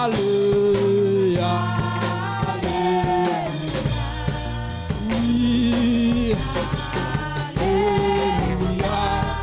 Alléluia. Oui. Alléluia.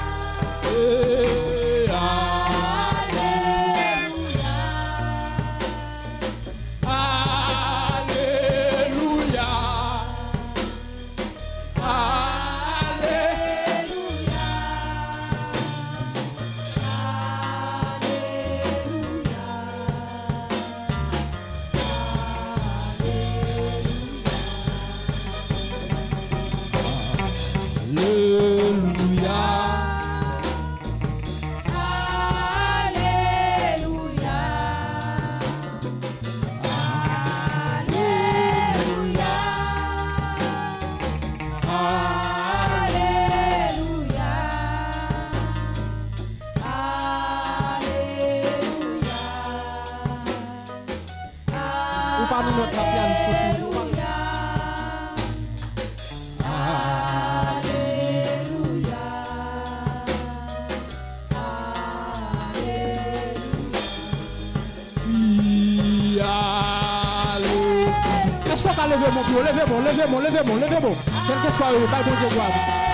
Levez-moi. Quel que soit le bon Dieu gloire.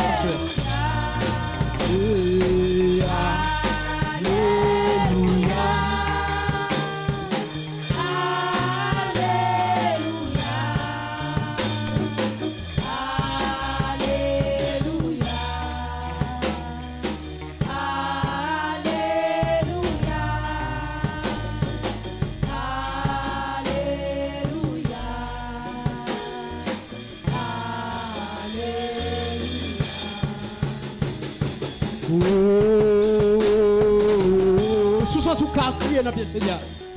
Sous-sens ou car crier dans le Seigneur.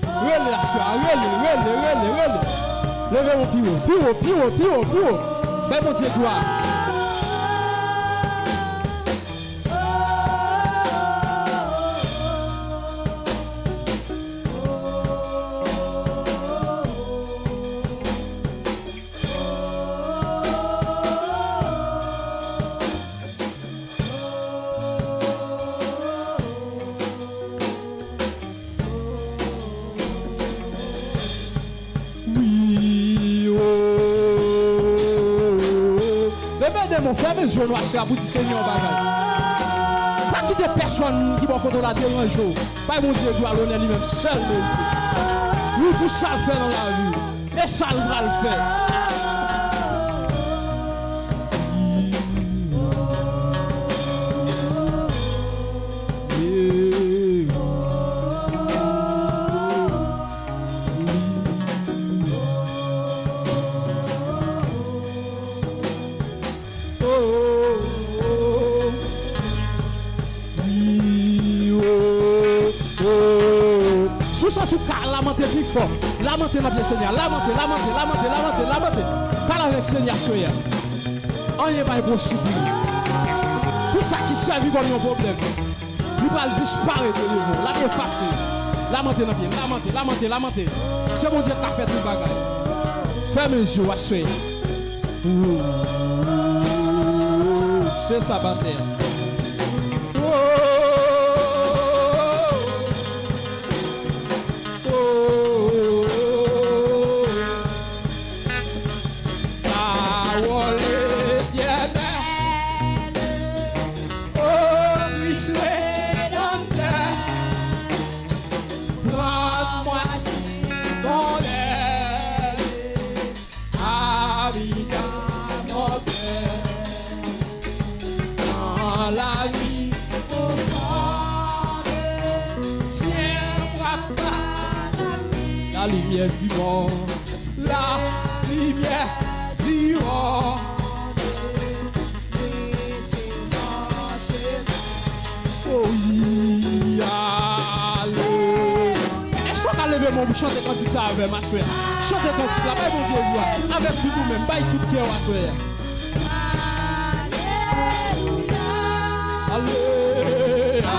Levez-moi plus haut. Ben mon Dieu gloire. Mon frère, mes yeux noirs, c'est la boutique Seigneur bagaille. Pas quitter personne qui va contrôler la terre un jour. Pas mon Dieu doit l'honneur lui-même seul. Oui, tout ça le fait dans la vie. Et ça le va le faire. Lamentez plus fort. Lamentez notre Seigneur. Lamentez. Parle avec Seigneur. On n'est pas impossible. Tout ça qui servent comme un problème. Il va disparaître de nouveau. La vie est facile. Lamentez. C'est mon Dieu qui a fait tout le bagage. Fermez les yeux. C'est ça, bataille. La lumière du monde, oh oui, est-ce qu'on a levé mon chanter quand tu avec ma soeur? Chantez quand tu l'as, mon Dieu, avec tout nous-mêmes, baille tout cœur, ma soeur. Alléluia.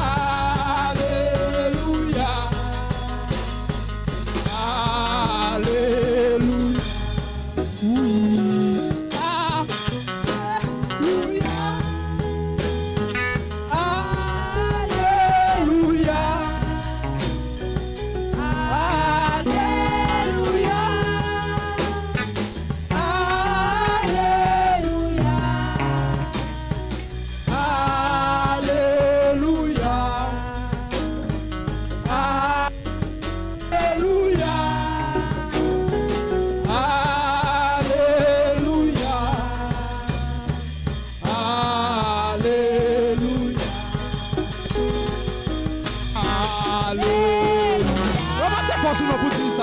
Alléluia.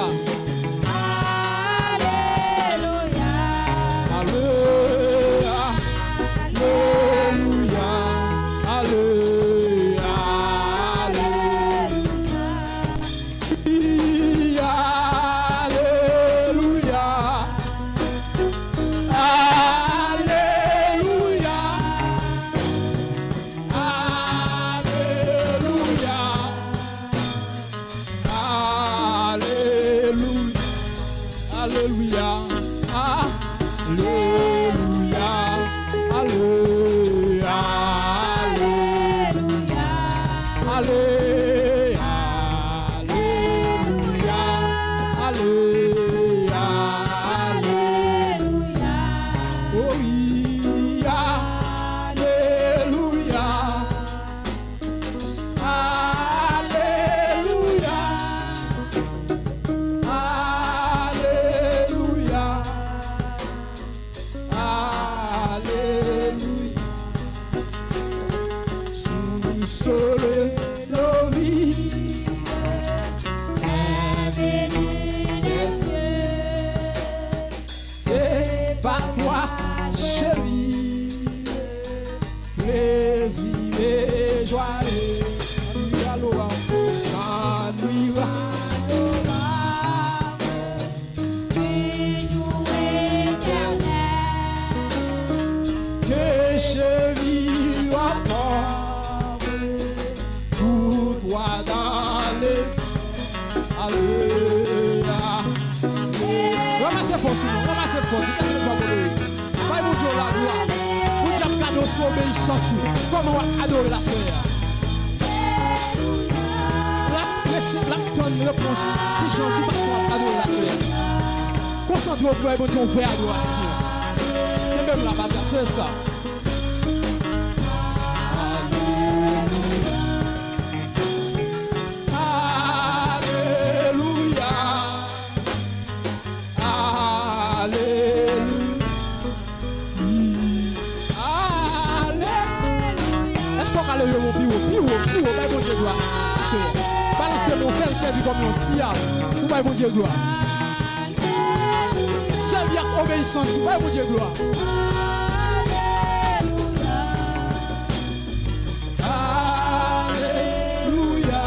Comment adorer la soeur? La tonne réponse qui chante de façon à adorer la soeur. Concentre-toi et bon Dieu, on fait adoration. Et même la bataille, c'est ça. Balancez mon frère, servi comme un sial. Vous voyez mon Dieu gloire. Servir obéissance, vous voyez mon Dieu gloire. Alléluia.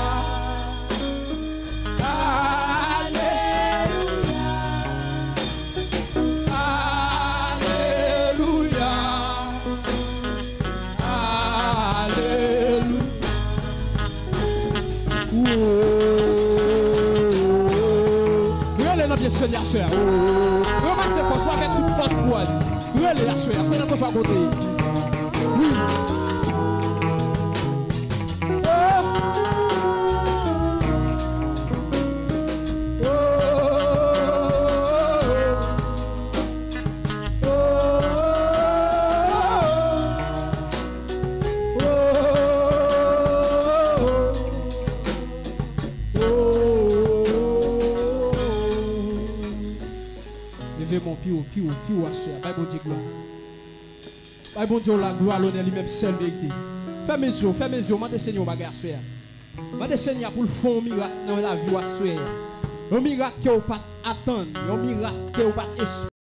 Seigneur, soeur. Ramassez force, soit avec toute force pour elle. Relais la soeur, après qu'on soit côté. Oui. Mon pio à soeur. Bye bon Dieu gloire. Bye bon Dieu la gloire, l'honneur lui-même seul vérité. Fais mes yeux, m'a des Seigneur bagarre soeur. M'a des Seigneur pour le fond miracle dans la vie à soeur. Un miracle que vous pas attendre, un miracle que vous pas